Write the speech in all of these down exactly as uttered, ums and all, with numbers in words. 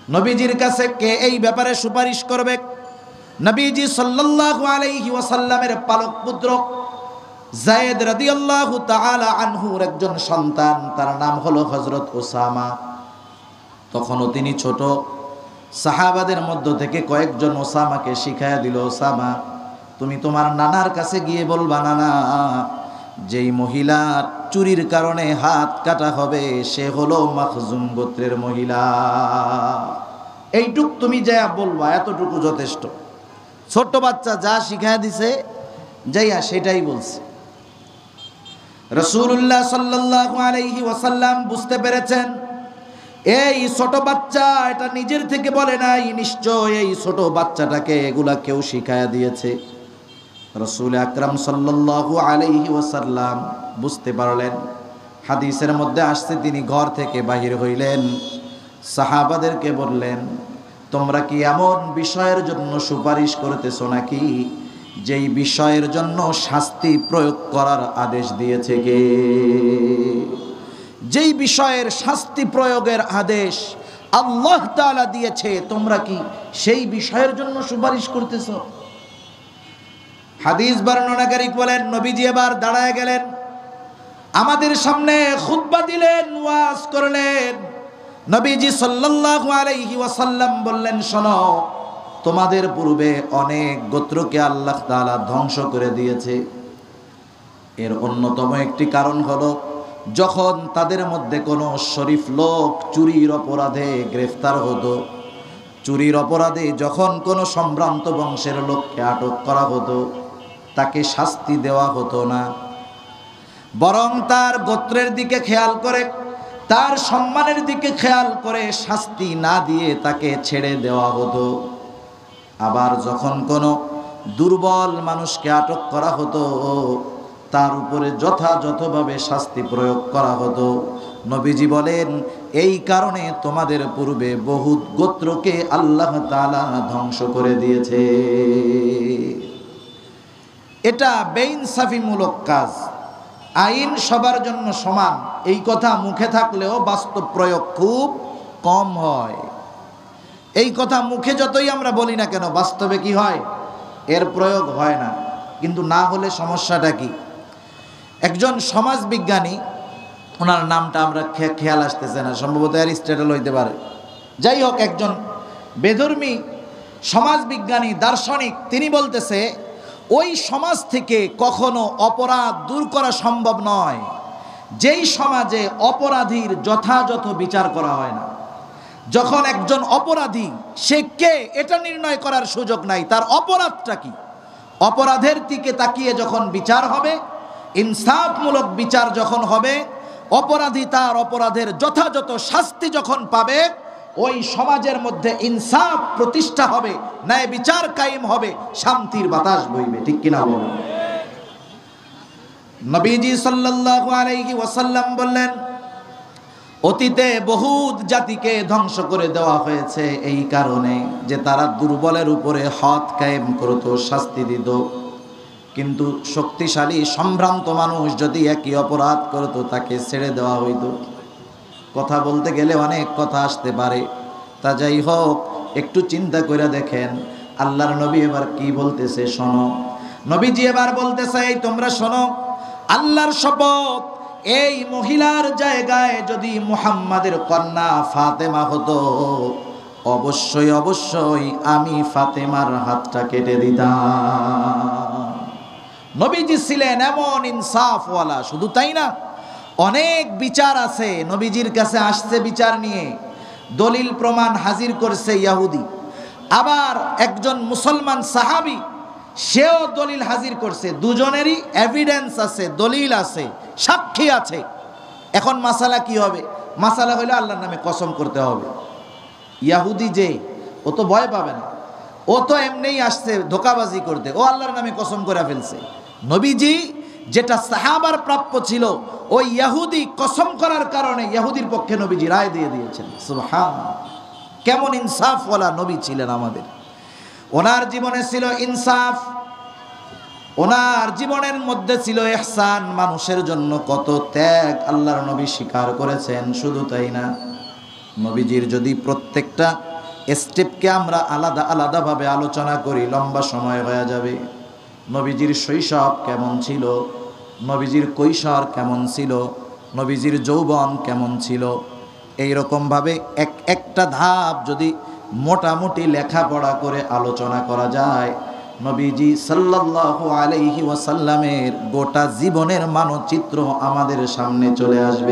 নবীজির কাছে কে এই ব্যাপারে সুপারিশ করবে? নবীজি সাল্লাল্লাহু আলাইহি ওয়াসাল্লামের পালক পুত্র যায়েদ রাদিয়াল্লাহু তাআলা আনহুর একজন সন্তান, তার নাম হলো হযরত ওসামা। তখনও তিনি ছোট। সাহাবাদের মধ্য থেকে কয়েকজন ওসামাকে শিখায়া দিল, ওসামা তুমি তোমার নানার কাছে গিয়ে বলবা, নানা যেই মহিলার চুরির কারণে হাত কাটা হবে সে হলো মাখজুম গোত্রের মহিলা। এইটুক তুমি যা বলবা, এতটুকু যথেষ্ট। ছোট্ট বাচ্চা যা শিখায়া দিছে যাইয়া সেটাই বলছে। রাসূলুল্লাহ সাল্লাল্লাহু আলাইহি ওয়াসাল্লাম বুঝতে পেরেছেন এই ছোট বাচ্চা এটা নিজের থেকে বলে নাই, নিশ্চয় এই ছোট বাচ্চাটাকে এগুলা কেউ শিখায়া দিয়েছে। রাসূল আকরাম সাল্লাল্লাহু আলাইহি ওয়াসাল্লাম বুঝতে পারলেন। হাদিসের মধ্যে আসছে তিনি ঘর থেকে বাহির হইলেন, সাহাবাদেরকে বললেন, তোমরা কি এমন বিষয়ের জন্য সুপারিশ করতেছো নাকি যেই বিষয়ের জন্য শাস্তি প্রয়োগ করার আদেশ দিয়েছে কে? যেই বিষয়ের শাস্তি প্রয়োগের আদেশ আল্লাহ তাআলা দিয়েছে, তোমরা কি সেই বিষয়ের জন্য সুপারিশ করতেছো? হাদিস বর্ণনাকারী বলেন, নবীজি এবার দাঁড়ায় গেলেন, আমাদের সামনে খুতবা দিলেন, ওয়াজ করলেন। নবীজি সাল্লাল্লাহু আলাইহি ওয়াসাল্লাম বললেন, শোনো, তোমাদের পূর্বে অনেক গোত্রকে আল্লাহ তাআলা ধ্বংস করে দিয়েছে। এর অন্যতম একটি কারণ হলো যখন তাদের মধ্যে কোনো শরীফ লোক চুরির অপরাধে গ্রেফতার হতো, চুরির অপরাধে যখন কোনো সম্ভ্রান্ত বংশের লোককে আটক করা হতো, তাকে শাস্তি দেওয়া হতো না, বরং তার গোত্রের দিকে খেয়াল করে, তার সম্মানের দিকে খেয়াল করে শাস্তি না দিয়ে তাকে ছেড়ে দেওয়া হতো। আবার যখন কোনো দুর্বল মানুষকে আটক করা হতো, তার উপরে যথাযথভাবে শাস্তি প্রয়োগ করা হতো। নবীজি বলেন, এই কারণে তোমাদের পূর্বে বহু গোত্রকে আল্লাহ তাআলা ধ্বংস করে দিয়েছে। এটা বেইনসাফিমূলক কাজ। আইন সবার জন্য সমান, এই কথা মুখে থাকলেও বাস্তব প্রয়োগ খুব কম হয়। এই কথা মুখে যতই আমরা বলি না কেন, বাস্তবে কি হয়? এর প্রয়োগ হয় না। কিন্তু না হলে সমস্যাটা কি? একজন সমাজ বিজ্ঞানী, ওনার নামটা আমরা খেয়াল আসতেছে না, সম্ভবত অ্যারিস্টটল হইতে পারে, যাই হোক, একজন বেধর্মী সমাজ বিজ্ঞানী দার্শনিক, তিনি বলতেছে ওই সমাজ থেকে কখনো অপরাধ দূর করা সম্ভব নয় যেই সমাজে অপরাধীর যথাযথ বিচার করা হয় না। যখন একজন অপরাধী, সে কে এটা নির্ণয় করার সুযোগ নাই, তার অপরাধটা কি, অপরাধের দিকে তাকিয়ে যখন বিচার হবে, ইনসাফমূলক বিচার যখন হবে, অপরাধী তার অপরাধের যথাযথ শাস্তি যখন পাবে, ওই সমাজের মধ্যে ইনসাফ প্রতিষ্ঠা হবে, ন্যায় বিচার কায়েম হবে, শান্তির বাতাস বইবে। ঠিক কিনা বলুন? নবীজি সাল্লাল্লাহু আলাইহি ওয়াসাল্লাম বললেন, অতীতে বহুত জাতিকে ধ্বংস করে দেওয়া হয়েছে এই কারণে যে তারা দুর্বলের উপরে হদ কায়েম করত, শাস্তি দিত। কিন্তু শক্তিশালী সম্ভ্রান্ত মানুষ যদি একই অপরাধ করত, তাকে ছেড়ে দেওয়া হইত। কথা বলতে গেলে অনেক কথা আসতে পারে, তা যাই হোক, একটু চিন্তা করে দেখেন আল্লাহর নবী এবার কি বলতেছে শোনো। নবীজি এবার বলতেছে, এই তোমরা শোনো, আল্লাহর শপথ, এই মহিলার জায়গায় যদি মুহাম্মাদের কন্যা ফাতেমা হতো, অবশ্যই অবশ্যই আমি ফাতেমার হাতটা কেটে দিতাম। নবীজি ছিলেন এমন ইনসাফওয়ালা। শুধু তাই না, অনেক বিচার আছে নবীজির কাছে আসছে বিচার নিয়ে, দলিল প্রমাণ হাজির করছে ইহুদি, আবার একজন মুসলমান সাহাবী সেও দলিল হাজির করছে। দুজনেরই এভিডেন্স আছে, দলিল আছে, সাক্ষী আছে। এখন মাসালা কি হবে? মাসালা হইলে আল্লাহর নামে কসম করতে হবে। ইহুদি যে, ও তো ভয় পাবে না, ও তো এমনিই আসছে ধোকাবাজি করতে, ও আল্লাহর নামে কসম করে ফেলছে। নবীজি যেটা সাহাবার প্রাপ্য ছিল, ওই ইহুদি কসম করার কারণে ইহুদির পক্ষে নবীজি রায় দিয়ে দিয়েছেন। সুবহানাল্লাহ, কেমন ইনসাফওয়ালা নবী ছিলেন আমাদের। ওনার জীবনে ছিল ইনসাফ, ওনার জীবনের মধ্যে ছিল ইহসান, মানুষের জন্য কত ত্যাগ আল্লাহর নবী স্বীকার করেছেন। শুধু তাই না, নবীজির যদি প্রত্যেকটা স্টেপকে আমরা আলাদা আলাদাভাবে আলোচনা করি, লম্বা সময় হয়ে যাবে। নবীজির শৈশব কেমন ছিল, নবীজির কৈশোর কেমন ছিল, নবীজির যৌবন কেমন ছিল, এই রকমভাবে এক একটা ধাপ যদি মোটামুটি লেখাপড়া করে আলোচনা করা যায়, নবীজি সাল্লাল্লাহু আলাইহি ওয়াসাল্লামের গোটা জীবনের মানচিত্র আমাদের সামনে চলে আসবে।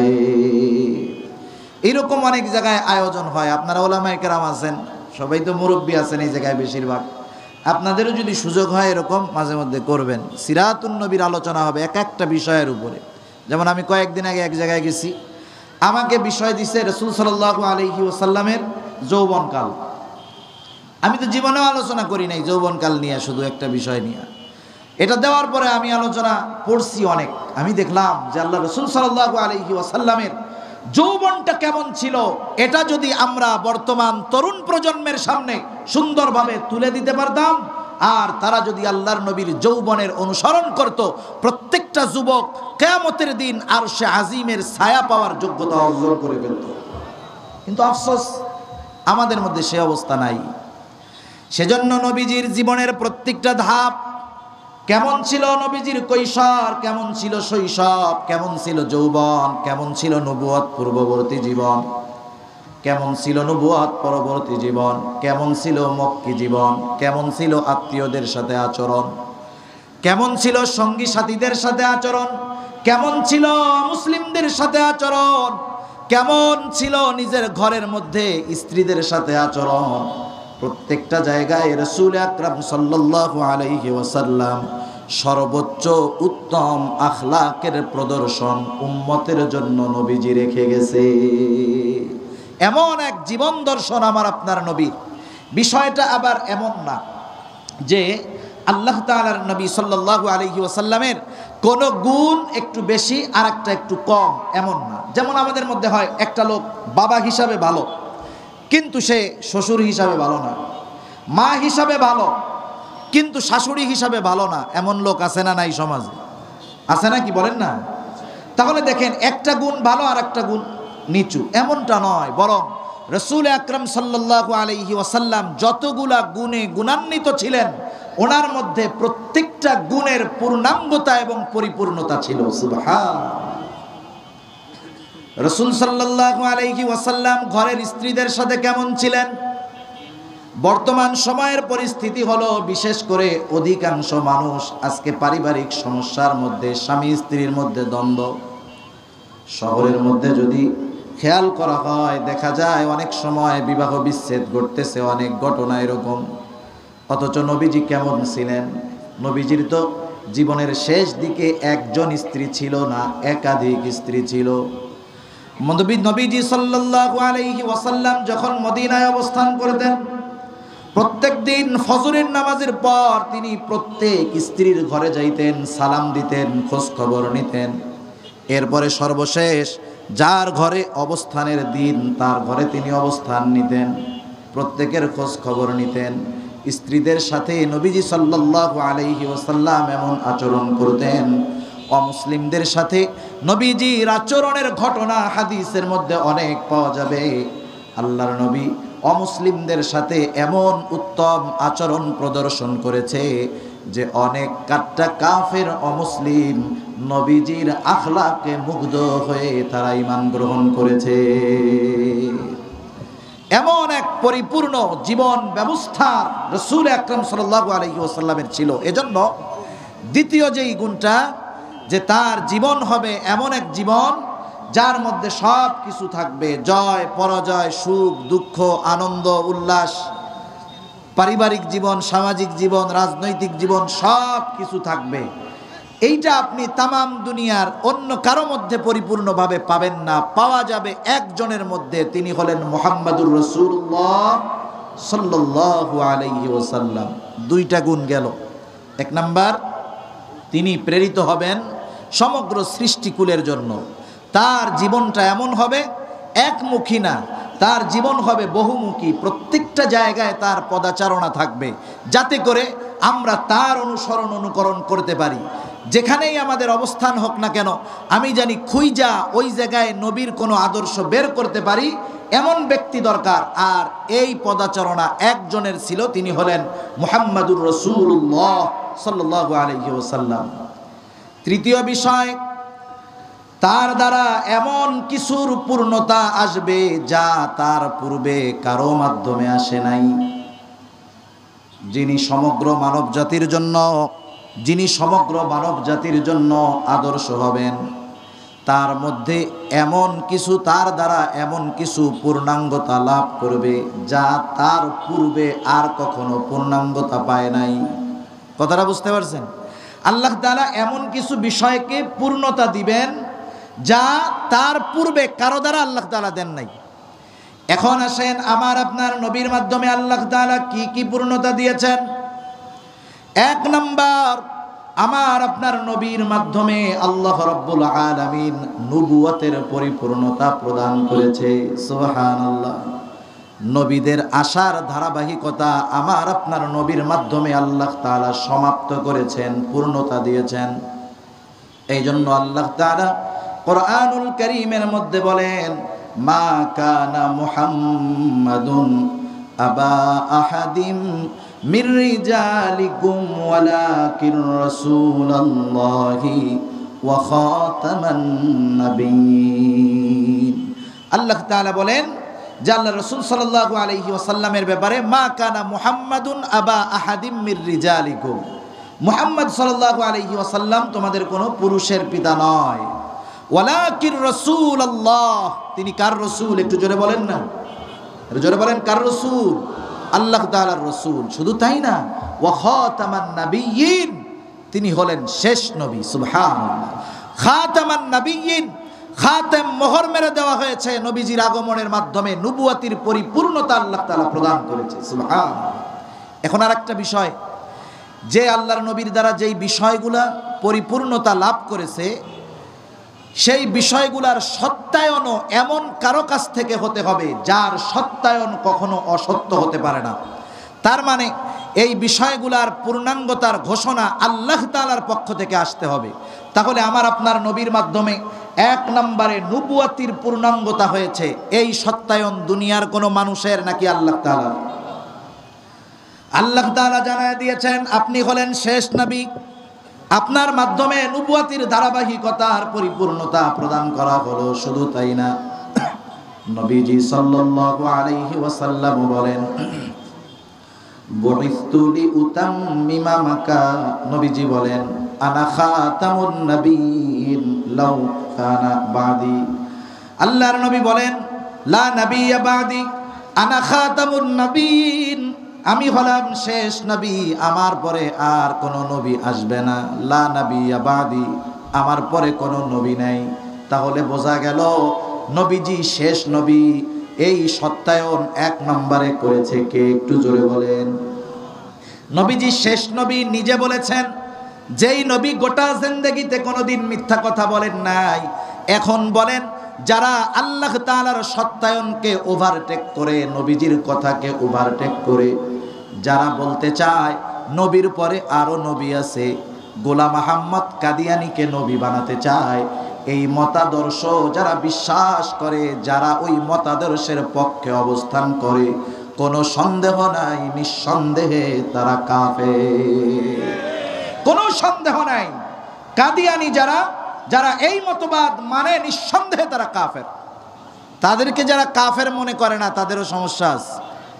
এইরকম অনেক জায়গায় আয়োজন হয়। আপনারা ওলামায়ে কেরাম আছেন, সবাই তো মুরব্বী আছেন এই জায়গায় বেশিরভাগ। আপনাদেরও যদি সুযোগ হয় এরকম মাঝে মধ্যে করবেন, সিরাতুন নবীর আলোচনা হবে এক একটা বিষয়ের উপরে। যেমন আমি কয়েকদিন আগে এক জায়গায় গেছি, আমাকে বিষয় দিছে রাসূল সাল্লাল্লাহু আলাইহি ওয়াসাল্লামের যৌবনকাল। আমি তো জীবনেও আলোচনা করি নাই যৌবনকাল নিয়ে, শুধু একটা বিষয় নিয়ে। এটা দেওয়ার পরে আমি আলোচনা পড়ছি অনেক, আমি দেখলাম যে আল্লাহ রাসূল সাল্লাল্লাহু আলাইহি ওয়াসাল্লামের যৌবনটা কেমন ছিল, এটা যদি আমরা বর্তমান তরুণ প্রজন্মের সামনে সুন্দরভাবে তুলে দিতে পারতাম, আর তারা যদি আল্লাহর নবীর যৌবনের অনুসরণ করত, প্রত্যেকটা যুবক কিয়ামতের দিন আরশে আজিমের ছায়া পাওয়ার যোগ্যতা অর্জন করে ফেলত। কিন্তু আফসোস আমাদের মধ্যে সে অবস্থা নাই। সেজন্য নবীজির জীবনের প্রত্যেকটা ধাপ কেমন ছিল, নবীজির কৈশোর কেমন ছিল, শৈশব কেমন ছিল, যৌবন কেমন ছিল, নবুয়ত পূর্ববর্তী জীবন কেমন ছিল, নবুয়ত পরবর্তী জীবন কেমন ছিল, মক্কি জীবন কেমন ছিল, আত্মীয়দের সাথে আচরণ কেমন ছিল, সঙ্গী সাথীদের সাথে আচরণ কেমন ছিল, মুসলিমদের সাথে আচরণ কেমন ছিল, নিজের ঘরের মধ্যে স্ত্রীদের সাথে আচরণ, প্রত্যেকটা জায়গায় রাসূল আকরাম সাল্লাল্লাহু আলাইহি ওয়াসাল্লাম সর্বোচ্চ উত্তম আখলাকের প্রদর্শন উম্মতের জন্য নবীজি রেখে গেছে। এমন এক জীবন দর্শন আমার আপনার নবীর। বিষয়টা আবার এমন না যে আল্লাহ তাআলার নবী সাল্লাল্লাহু আলাইহি ওয়াসাল্লামের কোন গুণ একটু বেশি আর একটা একটু কম, এমন না। যেমন আমাদের মধ্যে হয়, একটা লোক বাবা হিসাবে ভালো কিন্তু সে শ্বশুর হিসাবে ভালো না, মা হিসাবে ভালো কিন্তু শাশুড়ি হিসাবে ভালো না, এমন লোক আছে না নাই সমাজে? আছে না কি বলেন না? তাহলে দেখেন, একটা গুণ ভালো আর একটা গুণ নিচু, এমনটা নয়, বরং রাসূল আকরাম সাল্লাল্লাহু আলাইহি ওয়াসাল্লাম যতগুলা গুণে গুণান্বিত ছিলেন, ওনার মধ্যে প্রত্যেকটা গুণের পূর্ণাঙ্গতা এবং পরিপূর্ণতা ছিল। সুবহানাল্লাহ। রাসূল সাল্লাল্লাহু আলাইহি ওয়াসাল্লাম ঘরের স্ত্রীদের সাথে কেমন ছিলেন? বর্তমান সময়ের পরিস্থিতি হলো, বিশেষ করে অধিকাংশ মানুষ আজকে পারিবারিক সমস্যার মধ্যে, স্বামী স্ত্রীর মধ্যে দ্বন্দ্ব। শহরের মধ্যে যদি খেয়াল করা হয়, দেখা যায় অনেক সময় বিবাহ বিচ্ছেদ ঘটতেছে, অনেক ঘটনা এরকম। অথচ নবীজি কেমন ছিলেন? নবীজির তো জীবনের শেষ দিকে একজন স্ত্রী ছিল না, একাধিক স্ত্রী ছিল। নবীজি সাল্লাল্লাহু আলাইহি ওয়াসাল্লাম যখন মদিনায় অবস্থান করতেন, প্রত্যেক দিন ফজরের নামাজের পর তিনি প্রত্যেক স্ত্রীর ঘরে যাইতেন, সালাম দিতেন, খোঁজ খবর নিতেন। এরপরে সর্বশেষ যার ঘরে অবস্থানের দিন, তার ঘরে তিনি অবস্থান নিতেন, প্রত্যেকের খোঁজ খবর নিতেন। স্ত্রীদের সাথে নবীজি সাল্লাল্লাহু আলাইহি ওয়াসাল্লাম এমন আচরণ করতেন, অমুসলিমদের সাথে নবীজির আচরণের ঘটনা হাদিসের মধ্যে অনেক পাওয়া যাবে। আল্লাহর নবী অমুসলিমদের সাথে এমন উত্তম আচরণ প্রদর্শন করেছে যে অনেক কাট্টা কাফের অমুসলিম নবীজির আখলাকে মুগ্ধ হয়ে তারা ঈমান গ্রহণ করেছে। এমন এক পরিপূর্ণ জীবন ব্যবস্থা রাসূল আকরাম সাল্লাল্লাহু আলাইহি ওয়াসাল্লামের ছিল। এজন্য দ্বিতীয় যেই গুণটা, যে তার জীবন হবে এমন এক জীবন যার মধ্যে সব কিছু থাকবে, জয় পরাজয়, সুখ দুঃখ, আনন্দ উল্লাস, পারিবারিক জীবন, সামাজিক জীবন, রাজনৈতিক জীবন, সব কিছু থাকবে। এইটা আপনি তামাম দুনিয়ার অন্য কারো মধ্যে পরিপূর্ণভাবে পাবেন না, পাওয়া যাবে একজনের মধ্যে, তিনি হলেন মুহাম্মাদুর রাসূলুল্লাহ সাল্লাল্লাহু আলাইহি ওয়াসাল্লাম। দুইটা গুণ গেল। এক নাম্বার, তিনি প্রেরিত হবেন সমগ্র সৃষ্টিকুলের জন্য। তার জীবনটা এমন হবে, একমুখী না, তার জীবন হবে বহুমুখী। প্রত্যেকটা জায়গায় তার পদাচারণা থাকবে, যাতে করে আমরা তার অনুসরণ অনুকরণ করতে পারি। যেখানেই আমাদের অবস্থান হোক না কেন, আমি জানি খুঁজা ওই জায়গায় নবীর কোনো আদর্শ বের করতে পারি, এমন ব্যক্তি দরকার। আর এই পদাচারণা একজনের ছিল, তিনি হলেন মুহাম্মাদুর রাসূলুল্লাহ সাল্লাল্লাহু আলাইহি ওয়াসাল্লাম। তৃতীয় বিষয়, তার দ্বারা এমন কিছুর পূর্ণতা আসবে যা তার পূর্বে কারো মাধ্যমে আসে নাই। যিনি সমগ্র মানব জাতির জন্য যিনি সমগ্র মানব জাতির জন্য আদর্শ হবেন, তার মধ্যে এমন কিছু তার দ্বারা এমন কিছু পূর্ণাঙ্গতা লাভ করবে যা তার পূর্বে আর কখনো পূর্ণাঙ্গতা পায় নাই। কথাটা বুঝতে পারছেন? আল্লাহ তাআলা এমন কিছু বিষয়কে পূর্ণতা দিবেন যা তার পূর্বে কারো দ্বারা আল্লাহ তাআলা দেন নাই। এখন আসেন, আমার আপনার নবীর মাধ্যমে আল্লাহ তাআলা কি কি পূর্ণতা দিয়েছেন? এক নাম্বার, আমার আপনার নবীর মাধ্যমে আল্লাহ রাব্বুল আলামিন নবুয়তের পরিপূর্ণতা প্রদান করেছে। সুবহানাল্লাহ। নবীদের আশার ধারাবাহিকতা আমার আপনার নবীর মাধ্যমে আল্লাহ তাআলা সমাপ্ত করেছেন, পূর্ণতা দিয়েছেন। এই জন্য আল্লাহ তাআলা কোরআনুল কারীমের মধ্যে বলেন, মা কানা মুহাম্মাদুন আবা আহাদিম মির রিজালিকুম ওয়ালাকিন রাসূলুল্লাহি ওয়া খাতামান নাবিয়্যিন। আল্লাহ তাআলা বলেন যে আল্লাহ রাসূল সাল্লাল্লাহু আলাইহি ওয়াসাল্লামের ব্যাপারে, মা কানা মুহাম্মাদুন আবা আহাদিম মির রিজালিকুম, মুহাম্মদ সাল্লাল্লাহু আলাইহি ওয়াসাল্লাম তোমাদের কোনো পুরুষের পিতা নয়। ওয়ালাকিন রাসূলুল্লাহ, তিনি কার রাসূল? একটু জোরে বলেন না, একটু জোরে বলেন, কার রাসূল? আল্লাহ তাআলার রাসূল। শুধু তাই না, ওয়া খাতামান নাবিয়্যিন, তিনি হলেন শেষ নবী। সুবহানাল্লাহ। খাতামান নাবিয়্যিন, খাতেম মোহর মেরে দেওয়া হয়েছে নবীজির আগমনের মাধ্যমে, নবুয়তির পরিপূর্ণতা আল্লাহ তাআলা প্রদান করেছে। সুবহানাল্লাহ। এখন আরেকটা বিষয়, যে আল্লাহর নবীর দ্বারা যেই বিষয়গুলা পরিপূর্ণতা লাভ করেছে, সেই বিষয়গুলার সত্যায়নও এমন কারো কাছ থেকে হতে হবে যার সত্যায়ন কখনো অসত্য হতে পারে না। তার মানে এই বিষয়গুলার পূর্ণাঙ্গতার ঘোষণা আল্লাহ তাআলার পক্ষ থেকে আসতে হবে। তাহলে আমার আপনার নবীর মাধ্যমে এক নম্বরে নবুয়তির পূর্ণাঙ্গতা হয়েছে, এই সত্যায়ন দুনিয়ার কোনো মানুষের নাকি আল্লাহ তাআলার? আল্লাহ তাআলা জানায় দিয়েছেন আপনি হলেন শেষ নবী, আপনার মাধ্যমে নবুয়তির ধারাবাহিকতার পরিপূর্ণতা প্রদান করা হলো। শুধু তাই না, নবীজি সাল্লাল্লাহু আলাইহি ওয়াসাল্লাম বলেন, বুইসতু লিউতাম্মিমা মাকা, নবীজি বলেন, আনা খাতামুন নবিয়্যিন লাউ কানা বাদি। আল্লাহর নবী বলেন, লা নাবিয়্যা বাদি, আনা খাতামুন নবিয়্যিন, আমি হলাম শেষ নবী, আমার পরে আর কোনো নবী আসবে না। লা নাবিয়্যা বাদি, আমার পরে কোনো নবী নাই। তাহলে বোঝা গেল নবীজি শেষ নবী। এই সত্যায়ন এক নম্বরে করেছে কে? একটু জোরে বলেন। নবীজি শেষ নবী নিজে বলেছেন, যেই নবী গোটা জিন্দেগিতে কোনোদিন মিথ্যা কথা বলেন নাই। এখন বলেন, যারা আল্লাহ তাআলার সত্যায়নকে ওভারটেক করে, নবীজির কথাকে ওভারটেক করে যারা বলতে চায় নবীর পরে আরো নবী আছে, গোলাম আহমদ কাদিয়ানীকে নবী বানাতে চায়, এই মতাদর্শ যারা বিশ্বাস করে, যারা ওই মতাদর্শের পক্ষে অবস্থান করে, কোনো সন্দেহ নাই, নিঃসন্দেহে তারা কাফের। কোনো সন্দেহ নাই, কাদিয়ানী যারা যারা এই মতবাদ মানে, নিঃসন্দেহে তারা কাফের। তাদেরকে যারা কাফের মনে করে না, তাদেরও সমস্যা আছে।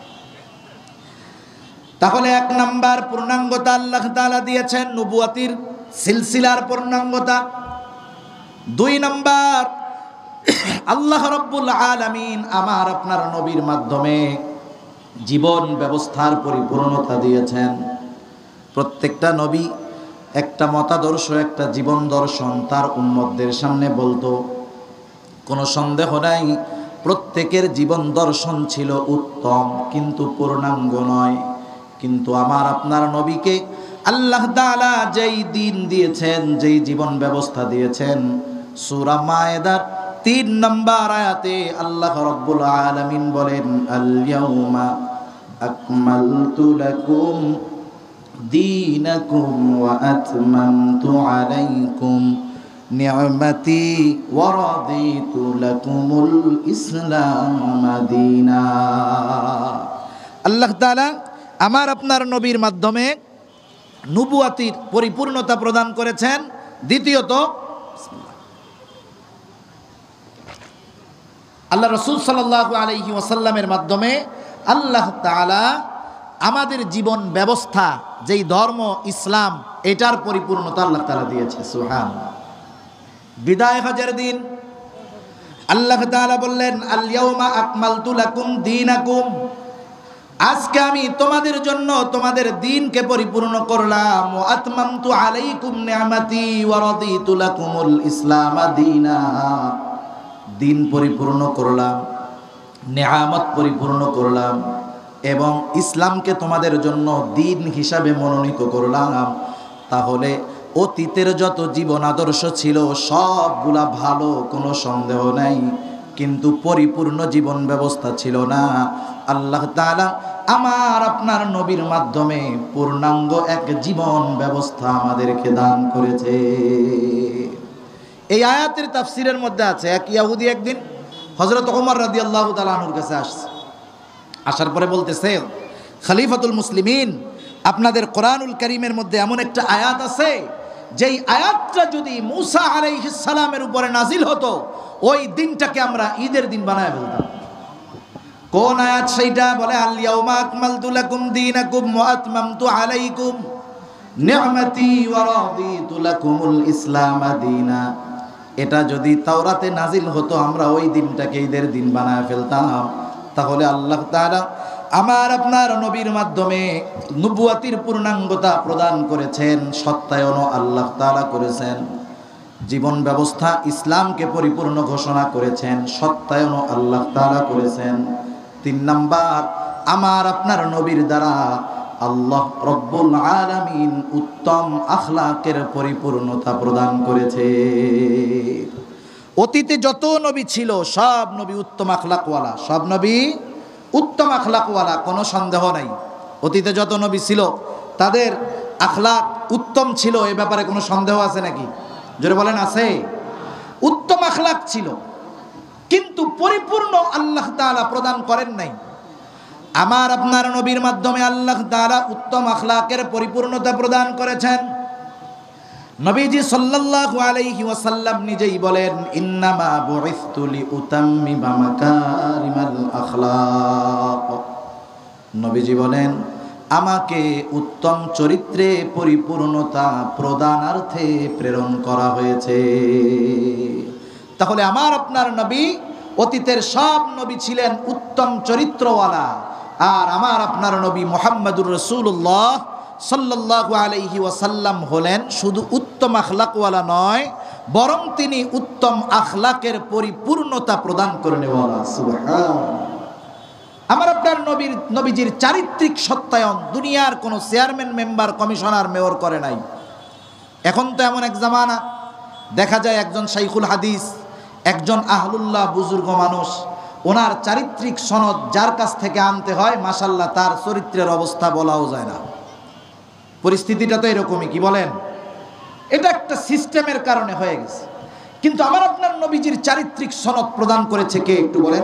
তাহলে এক নাম্বার পূর্ণাঙ্গতা আল্লাহ তাআলা দিয়েছেন, নবুয়তির সিলসিলার পূর্ণাঙ্গতা। দুই নাম্বার, আল্লাহ রাব্বুল আলামিন আমার আপনার নবীর মাধ্যমে জীবন ব্যবস্থার পরিপূর্ণতা দিয়েছেন। প্রত্যেকটা নবী একটা মতাদর্শ, একটা জীবন দর্শন তার উম্মতদের সামনে বলতো। কোনো সন্দেহ নাই, প্রত্যেকের জীবন দর্শন ছিল উত্তম, কিন্তু পূর্ণাঙ্গ নয়। কিন্তু আমার আপনার নবীকে আল্লাহ তাআলা যেই দিন দিয়েছেন, যেই জীবন ব্যবস্থা দিয়েছেন, সূরা মায়েদার তিন নম্বর আয়াতে আল্লাহ রাব্বুল আলামিন বলেন, আল ইয়াউমা আকমালতু লাকুম দীনাকুম ওয়া আতমামতু আলাইকুম নি'মাতি ওয়া রাদিতু লাকুমুল ইসলাম দীনা। আল্লাহ তাআলা আমার আপনার নবীর মাধ্যমে নবুয়াতির পরিপূর্ণতা প্রদান করেছেন। দ্বিতীয়ত আল্লাহ রাসূল সাল্লাল্লাহু আলাইহি ওয়াসাল্লামের মাধ্যমে আল্লাহ তাআলা আমাদের জীবন ব্যবস্থা, যেই ধর্ম ইসলাম, এটার পরিপূর্ণতা আল্লাহ তাআলা দিয়েছে। সুবহানাল্লাহ। বিদায় হজের দিন আল্লাহ তাআলা বললেন, আল ইয়াউমা আকমালতু লাকুম দীনাকুম, আজকে আমি তোমাদের জন্য তোমাদের দ্বীনকে পরিপূর্ণ করলাম। ওয়া আতমামতু আলাইকুম নি'মাতি ওয়া রাদিতু লাকুমুল ইসলাম দীনা, দ্বীন পরিপূর্ণ করলাম, নেয়ামত পরিপূর্ণ করলাম এবং ইসলামকে তোমাদের জন্য দ্বীন হিসাবে মনোনীত করলাম। তাহলে অতীতের যত জীবন আদর্শ ছিল সবগুলা ভালো, কোনো সন্দেহ নাই, কিন্তু পরিপূর্ণ জীবন ব্যবস্থা ছিল না। আল্লাহ তাআলা আমার আপনার নবীর মাধ্যমে পূর্ণাঙ্গ এক জীবন ব্যবস্থা আমাদেরকে দান করেছে। এই আয়াতের তাফসীরের মধ্যে আছে, এক ইহুদি একদিন হযরত ওমর রাদিয়াল্লাহু তাআলা আনহুর কাছে আসছে। আসার পরে বলতেছে, খলিফাতুল মুসলিমিন, আপনাদের কোরআনুল কারীমের মধ্যে এমন একটা আয়াত আছে, যেই আয়াতটা যদি মূসা আলাইহিস সালামের উপরে নাজিল হতো, ওই দিনটাকে আমরা ঈদের দিন বানায় ফেলতাম। কোন আয়াত সেইটা? বলে, আল ইয়াউমা আকমালতু লাকুম দীনাকুম ওয়া আতমামতু আলাইকুম নি'মাতি ওয়া রাদিতু লাকুমুল ইসলাম দীনা। এটা যদি তাওরাতে নাজিল হতো, আমরা ওই দিনটাকে ঈদের দিন বানায় ফেলতাম। তাহলে আল্লাহ তাআলা আমার আপনার নবীর মাধ্যমে নবুয়াতির পূর্ণাঙ্গতা প্রদান করেছেন, সত্যায়নও আল্লাহ তাআলা করেছেন। জীবন ব্যবস্থা ইসলামকে পরিপূর্ণ ঘোষণা করেছেন, সত্যায়নও আল্লাহ তাআলা করেছেন। তিন নাম্বার, আমার আপনার নবীর দ্বারা আল্লাহ রব্বুল আলামিন উত্তম আখলাকের পরিপূর্ণতা প্রদান করেছে। অতীতে যত নবী ছিল সব নবী উত্তম আখলাকওয়ালা, সব নবী উত্তম আখলাকওয়ালা, কোনো সন্দেহ নাই। অতীতে যত নবী ছিল তাদের আখলাক উত্তম ছিল, এ ব্যাপারে কোনো সন্দেহ আছে নাকি? জোরে বলেন, আছে? উত্তম আখলাক ছিল, কিন্তু পরিপূর্ণ আল্লাহ তাআলা প্রদান করেন নাই। আমার আপনার নবীর মাধ্যমে আল্লাহ তাআলা উত্তম আখলাকের পরিপূর্ণতা প্রদান করেছেন। নবীজি সাল্লাল্লাহু আলাইহি ওয়াসাল্লাম নিজেই বলেন, ইন্নামা বুইসতু লিউতাম্মিমা মাকারিমাল আখলাক। নবীজি বলেন, আমাকে উত্তম চরিত্রে পরিপূর্ণতা প্রদানার্থে প্রেরণ করা হয়েছে। তাহলে আমার আপনার নবী, অতীতের সব নবী ছিলেন উত্তম চরিত্রওয়ালা, আর আমার আপনার নবী মুহাম্মদুর রাসূলুল্লাহ সাল্লাল্লাহু আলাইহি ওয়াসাল্লাম হলেন শুধু উত্তম আখলাকওয়ালা নয়, বরং তিনি উত্তম আখলাকের পরিপূর্ণতা প্রদান করেনওয়ালা। সুবহানাল্লাহ। আমার আপনার নবীর নবীজির চারিত্রিক সত্যায়ন দুনিয়ার কোনো চেয়ারম্যান, মেম্বার, কমিশনার, মেয়র করে নাই। এখন তো এমন এক জামানা, দেখা যায় একজন শাইখুল হাদিস, একজন আহলুল্লাহ বুজুর্গ মানুষ, ওনার চারিত্রিক সনদ যার কাছ থেকে আনতে হয়, মাশাআল্লাহ তার চরিত্রের অবস্থা বলাও যায় না। পরিস্থিতিটা তো এরকমই, কি বলেন? এটা একটা সিস্টেমের কারণে হয়ে গেছে। কিন্তু আমার আপনার নবীজির চারিত্রিক সনদ প্রদান করেছে কে, একটু বলেন?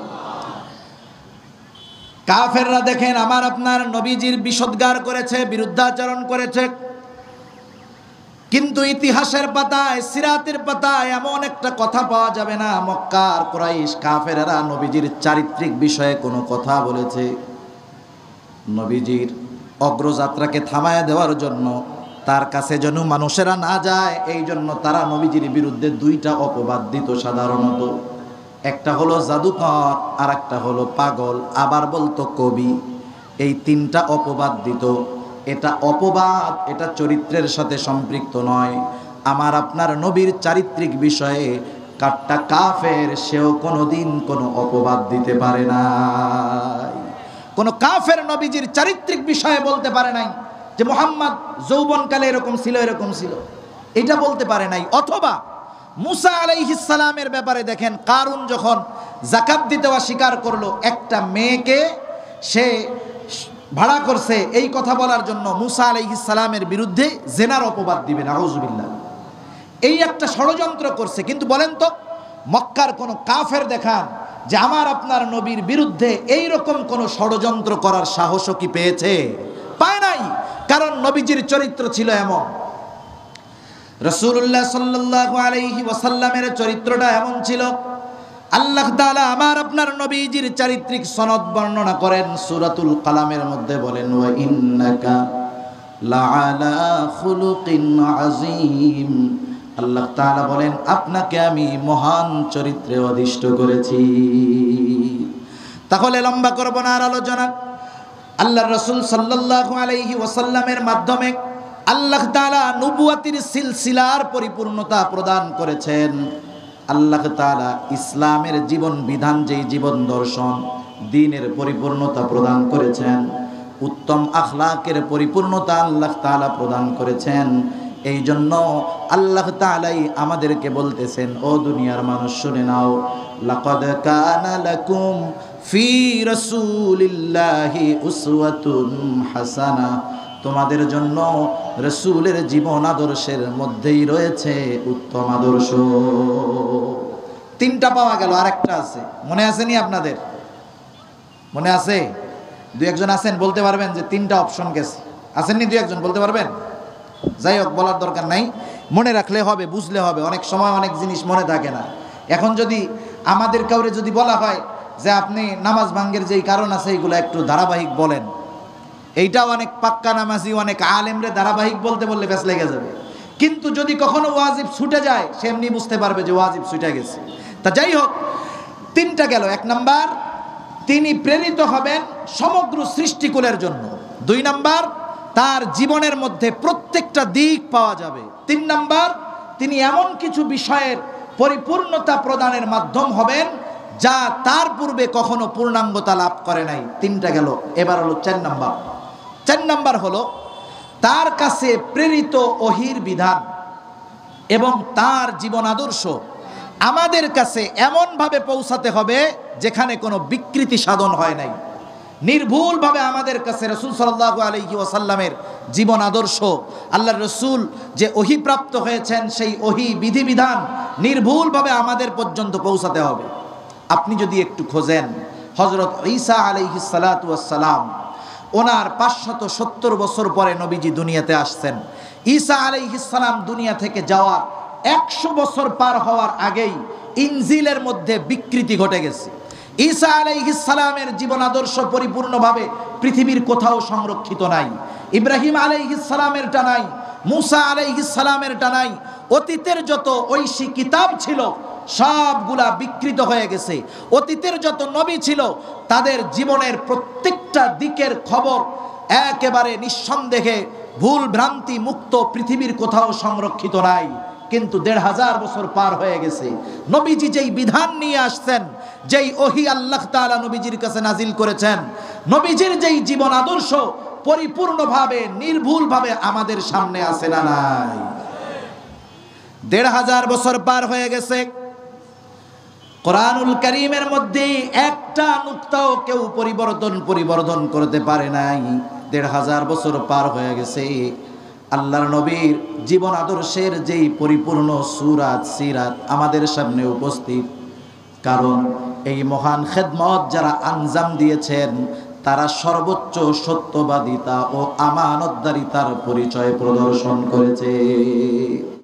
কাফেররা দেখেন আমার আপনার নবীজির বিষোদ্গার করেছে, বিরুদ্ধাচরণ করেছে, কিন্তু ইতিহাসের পাতায়, সিরাতের পাতায় এমন একটা কথা পাওয়া যাবে না মক্কার কুরাইশ কাফেররা নবীজির চারিত্রিক বিষয়ে কোনো কথা বলেছে। নবীজির অগ্রযাত্রাকে থামায় দেওয়ার জন্য, তার কাছে যেন মানুষেরা না যায়, এই জন্য তারা নবীজির বিরুদ্ধে দুইটা অপবাদ দিত সাধারণত। একটা হলো জাদুকর, আর একটা হলো পাগল, আবার বলতো কবি। এই তিনটা অপবাদ দিত। এটা অপবাদ, এটা চরিত্রের সাথে সম্পৃক্ত নয়। আমার আপনার নবীর চারিত্রিক বিষয়ে কাট্টা কাফের, সেও কোনোদিন কোনো অপবাদ দিতে পারে না। কোন কাফের নবীজির চারিত্রিক বিষয়ে বলতে পারে নাই যে মুহাম্মদ যৌবনকালে এরকম ছিল, এরকম ছিল, এটা বলতে পারে নাই। অথবা মুসা আলাইহিস সালামের ব্যাপারে দেখেন, কারুন যখন যাকাত দিতে অস্বীকার করলো, একটা মেয়েকে সে ভাড়া করছে, এই কথা বলার জন্য মুসা আলাইহিস সালামের বিরুদ্ধে জেনার অপবাদ দিবেন, আউযুবিল্লাহ। এই একটা ষড়যন্ত্র করছে। কিন্তু বলেন তো, মক্কার কোন কাফের দেখান যে আমার আপনার নবীর বিরুদ্ধে এই রকম কোন ষড়যন্ত্র করার সাহসও কি পেয়েছে? পায় নাই। কারণ নবীজির চরিত্র ছিল এমন, রাসূলুল্লাহ সাল্লাল্লাহু আলাইহি ওয়াসাল্লামের চরিত্রটা এমন ছিল। আল্লাহ তাআলা আমার আপনার নবীজির চারিত্রিক সনদ বর্ণনা করেন সূরাতুল কালামের মধ্যে, বলেন ওয়া ইন্নাকা লাআলা খুলুকিন আযীম। আল্লাহ তাআলা বলেন আপনাকে আমি মহান চরিত্রে অধিষ্ঠ করেছি। তাহলে লম্বা করব না আর আলোচনা। আল্লাহর রাসূল সাল্লাল্লাহু আলাইহি ওয়াসাল্লামের মাধ্যমে আল্লাহ তাআলা নবুয়তের সিলসিলার পরিপূর্ণতা প্রদান করেছেন। আল্লাহ তাআলা ইসলামের জীবন বিধান, যেই জীবন দর্শন, দ্বীনের পরিপূর্ণতা প্রদান করেছেন, উত্তম আখলাকের পরিপূর্ণতা আল্লাহ তাআলা প্রদান করেছেন। এই জন্য আল্লাহ তাআলাই আমাদেরকে বলতেছেন, ও দুনিয়ার মানুষ শুনে নাও, লাকাদ কানা লাকুম ফি রাসূলিল্লাহি উসওয়াতুন হাসানা। তোমাদের জন্য রাসূলের জীবন আদর্শের মধ্যেই রয়েছে উত্তম আদর্শ। তিনটা পাওয়া গেল, আরেকটা আছে, মনে আছে নি আপনাদের? মনে আছে? দুই একজন আছেন বলতে পারবেন যে তিনটা অপশন গেছে? আছেননি দুই একজন বলতে পারবেন? যাই হোক, বলার দরকার নাই, মনে রাখলে হবে, বুঝলে হবে। অনেক সময় অনেক জিনিস মনে থাকে না। এখন যদি আমাদের কাউরে যদি বলা হয় যে আপনি নামাজ ভাঙ্গের যেই কারণ আছে এইগুলো একটু ধারাবাহিক বলেন, এইটাও অনেক পাক্কা নামাজি, অনেক আলেমরে ধারাবাহিক বলতে বললে ব্যাস লেগে যাবে। কিন্তু যদি কখনো ওয়াজিব ছুটে যায়, সে এমনি বুঝতে পারবে যে ওয়াজিব ছুটে গেছে। তা যাই হোক, তিনটা গেল। এক নাম্বার, তিনি প্রেরিত হবেন সমগ্র সৃষ্টিকুলের জন্য। দুই নাম্বার, তার জীবনের মধ্যে প্রত্যেকটা দিক পাওয়া যাবে। তিন নাম্বার, তিনি এমন কিছু বিষয়ের পরিপূর্ণতা প্রদানের মাধ্যম হবেন যা তার পূর্বে কখনো পূর্ণাঙ্গতা লাভ করে নাই। তিনটা গেল। এবার হলো চার নাম্বার। চার নাম্বার হলো তার কাছে প্রেরিত ওহীর বিধান এবং তার জীবন আদর্শ আমাদের কাছে এমনভাবে পৌঁছাতে হবে যেখানে কোনো বিকৃতি সাধন হয় নাই। নির্ভুলভাবে আমাদের কাছে রাসূল সাল্লাল্লাহু আলাইহি ওয়াসাল্লামের জীবন আদর্শ, আল্লাহর রাসূল যে ওহী প্রাপ্ত হয়েছেন সেই ওহী বিধিবিধান নির্ভুলভাবে আমাদের পর্যন্ত পৌঁছাতে হবে। আপনি যদি একটু খোঁজেন, হযরত ঈসা আলাইহিস সালাতু ওয়াস সালাম, ওনার পাঁচশত সত্তর বছর পরে নবীজি দুনিয়াতে আসছেন। ঈসা আলাইহিস সালাম দুনিয়া থেকে যাওয়ার একশো বছর পার হওয়ার আগেই ইনজিলের মধ্যে বিকৃতি ঘটে গেছে। ঈসা আলাইহিস সালামের জীবন আদর্শ পরিপূর্ণভাবে পৃথিবীর কোথাও সংরক্ষিত নাই। ইব্রাহিম আলাইহিস সালামেরটা নাই, মুসা আলাইহিস সালামেরটা নাই। অতীতের যত ঐশী কিতাব ছিল সবগুলা বিকৃত হয়ে গেছে। অতীতের যত নবী ছিল তাদের জীবনের প্রত্যেকটা দিকের খবর একেবারে নিঃসন্দেহে ভুল ভ্রান্তি মুক্ত পৃথিবীর কোথাও সংরক্ষিত নাই। কিন্তু দেড় হাজার বছর পার হয়ে গেছে, নবীজি যেই বিধান নিয়ে আসছেন, যেই ওহী আল্লাহ তাআলা নবীজির কাছে নাজিল করেছেন, নবীজির যেই জীবন আদর্শ পরিপূর্ণভাবে নির্ভুলভাবে আমাদের সামনে আছে না নাই? দেড় হাজার বছর পার হয়ে গেছে, কোরআনুল কারীমের মধ্যে একটা নুকতাও কেউ পরিবর্তন পরিবর্তন করতে পারে নাই। দেড় হাজার বছর পার হয়ে গেছে, আল্লাহর নবীর জীবন আদর্শের যেই পরিপূর্ণ সূরাত সিরাত আমাদের সামনে উপস্থিত। কারণ এই মহান খেদমত যারা আঞ্জাম দিয়েছেন তারা সর্বোচ্চ সত্যবাদিতা ও আমানতদারিতার পরিচয় প্রদর্শন করেছে।